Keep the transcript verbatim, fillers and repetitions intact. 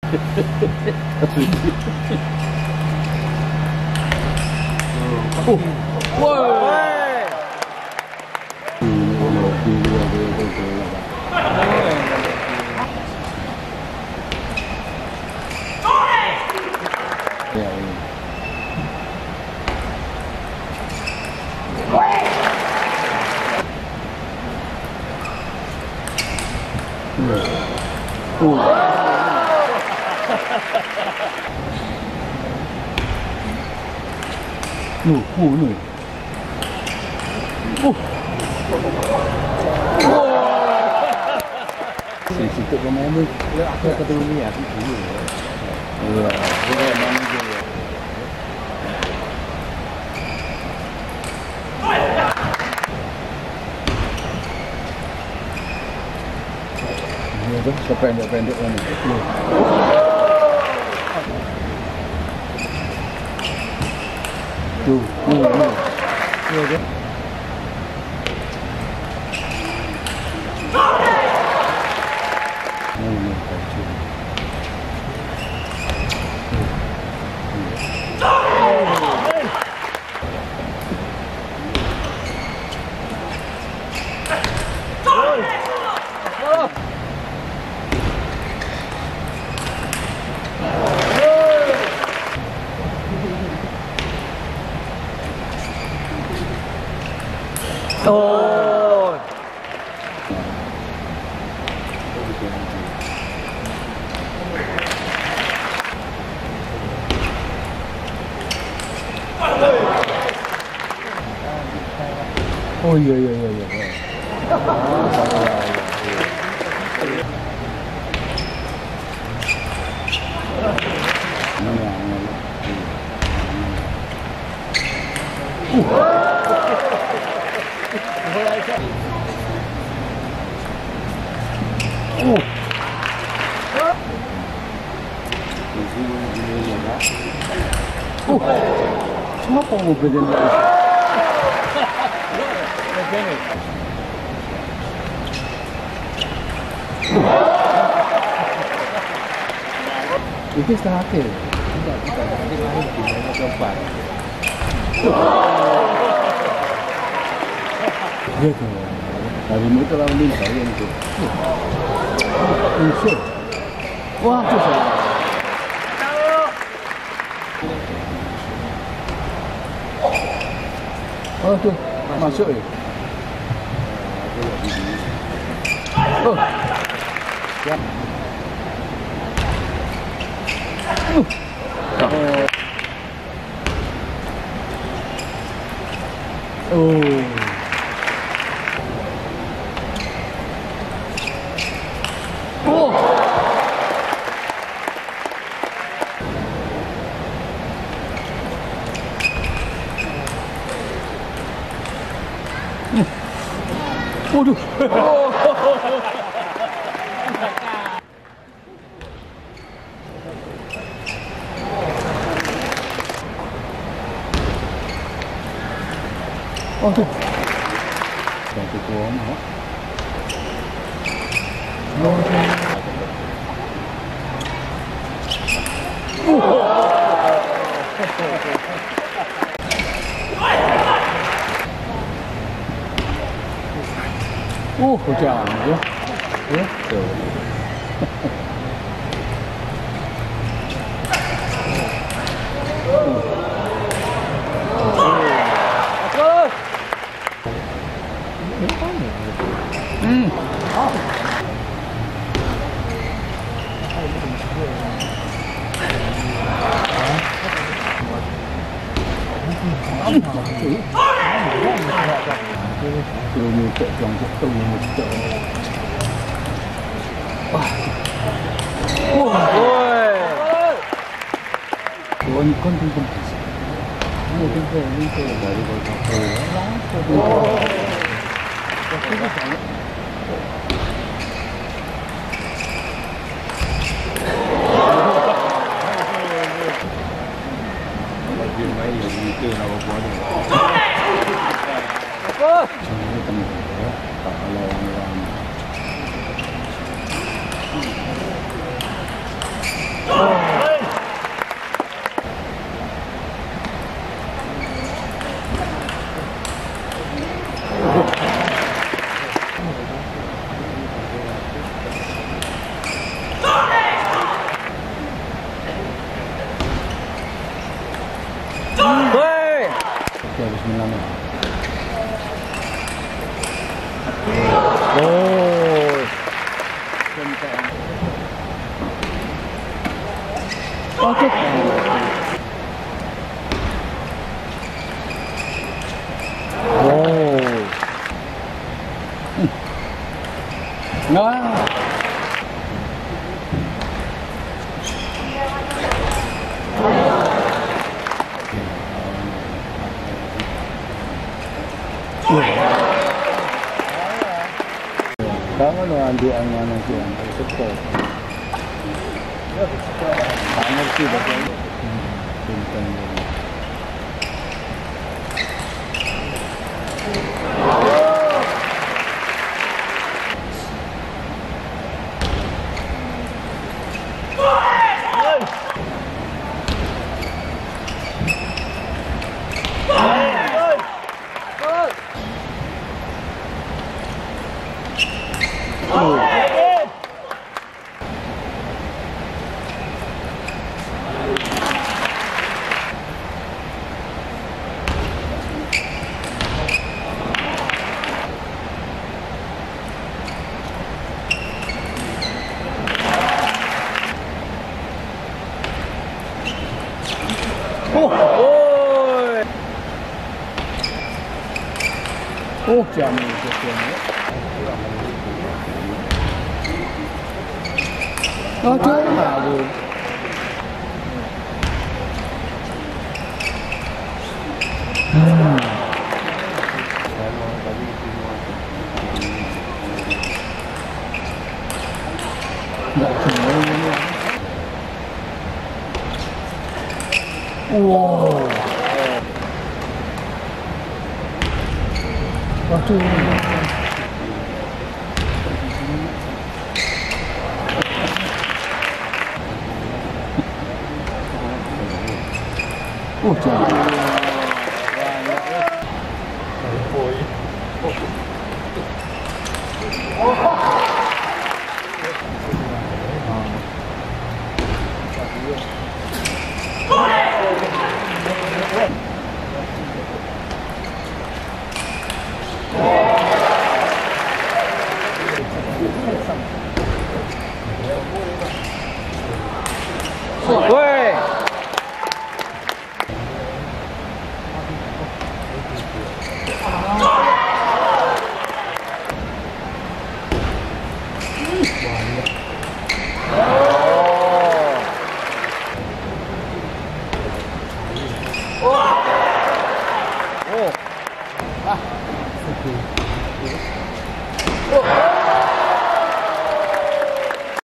Oh. Wow. No, oh no. Oh. Si situ pemain ni, aku kata ni aku dulu. Ya, dia mana dia. Ni tu sependek-pendek kan ni. Tu, ni ni. Ni je. Ni ni kacau. Oh. Oh iya iya iya iya. Oh. Oh. Kenapa mau belajar lagi? Itu setengah akhir. Tidak, tidak. Nanti main di mana keempat. Ya tu. Hari ini tu lawan Lin saya itu. Insya. Wah, tu saya. Oh tu, masuk eh. Oh. Siap. Uh. Oh. Oh. Waduh. Oh. Oh tu. Satu kuam ha. Oh. Oh, hujan je. Ya, betul. Hmm. Oh. Kalau ni tak jangkut tu mesti. Wah. Oh, oi. Kau ni kon pun bisa. Ni tu tu ni tu dari kau tu. Oh. Tapi tak tahu. Lagi main lagi tu nak buat ni. Apa? Ini teman ya. Tak kalau orang-orang. Okay, bismillah. Oh. Okey. Oh. Nah. Kamu no andi ang ano siya, support. Ano siya ba? Pintan mo. Oh, oh, oh, jangan jangan. Oh, jangan. Hmm. Wow. Waduh. Oh, jangan. Woi. Oh. Ah. Oh.